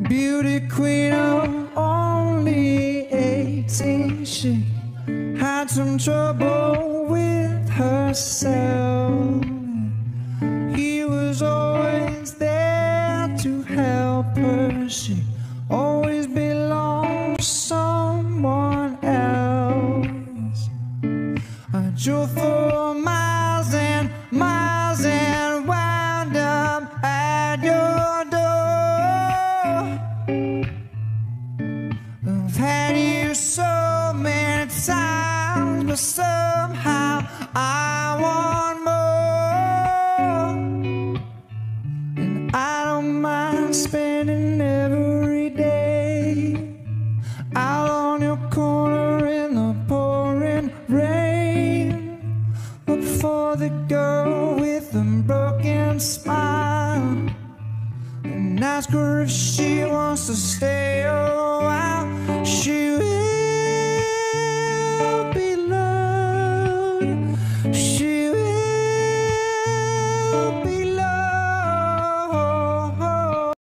beauty queen of only 18, she had some trouble with herself. He was always there to help her. She always belonged to someone else. I drove for miles and miles and wound up at your door. I've had you so many times, but somehow I want more. And I don't mind spending every day out on your corner in the pouring rain. Look for the girl with the broken smile and ask her if she wants to stay a while. She will be loved. She will be